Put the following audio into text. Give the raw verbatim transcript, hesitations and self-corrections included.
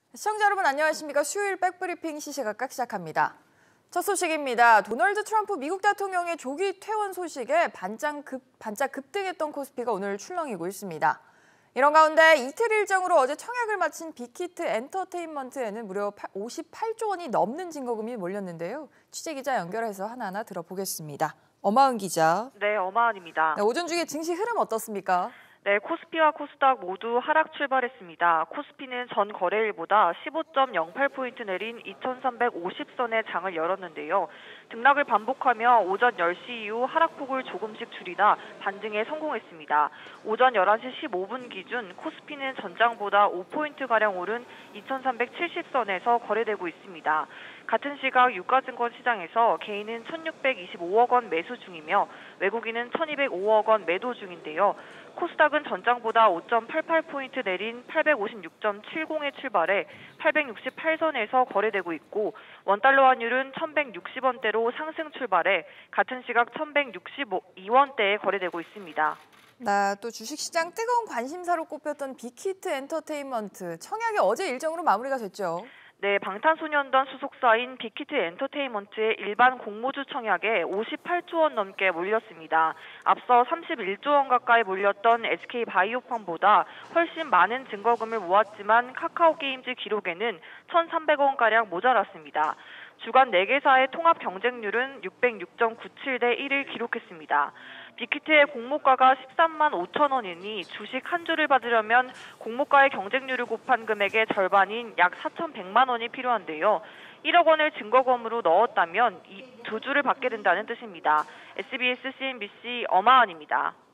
시청자 여러분 안녕하십니까. 수요일 백브리핑 시시각각 시작합니다. 첫 소식입니다. 도널드 트럼프 미국 대통령의 조기 퇴원 소식에 반짝, 급, 반짝 급등했던 코스피가 오늘 출렁이고 있습니다. 이런 가운데 이틀 일정으로 어제 청약을 마친 빅히트 엔터테인먼트에는 무려 오십팔조 원이 넘는 증거금이 몰렸는데요. 취재기자 연결해서 하나하나 들어보겠습니다. 어마은 기자. 네, 어마은입니다. 네, 오전 중에 증시 흐름 어떻습니까? 네, 코스피와 코스닥 모두 하락 출발했습니다. 코스피는 전 거래일보다 십오 점 영팔 포인트 내린 이천삼백오십 선의 장을 열었는데요. 등락을 반복하며 오전 열 시 이후 하락폭을 조금씩 줄이다 반등에 성공했습니다. 오전 열한 시 십오 분 기준 코스피는 전장보다 오 포인트가량 오른 이천삼백칠십 선에서 거래되고 있습니다. 같은 시각 유가증권 시장에서 개인은 천육백이십오억 원 매수 중이며 외국인은 천이백오억 원 매도 중인데요. 코스닥은 전장보다 오 점 팔팔 포인트 내린 팔백오십육 점 칠공에 출발해 팔백육십팔 선에서 거래되고 있고 원달러 환율은 천백육십 원대로 상승 출발해 같은 시각 천백육십이 원대에 거래되고 있습니다. 네, 또 주식시장 뜨거운 관심사로 꼽혔던 빅히트 엔터테인먼트 청약이 어제 일정으로 마무리가 됐죠. 네, 방탄소년단 소속사인 빅히트 엔터테인먼트의 일반 공모주 청약에 오십팔조 원 넘게 몰렸습니다. 앞서 삼십일조 원 가까이 몰렸던 에스케이바이오팜보다 훨씬 많은 증거금을 모았지만 카카오게임즈 기록에는 천삼백 원가량 모자랐습니다. 주간 네 개사의 통합 경쟁률은 육백육 점 구칠 대 일을 기록했습니다. 빅히트의 공모가가 십삼만 오천 원이니 주식 한 주를 받으려면 공모가의 경쟁률을 곱한 금액의 절반인 약 사천백만 원이 필요한데요. 일억 원을 증거금으로 넣었다면 이 두 주를 받게 된다는 뜻입니다. 에스비에스 씨엔비씨 어마은입니다.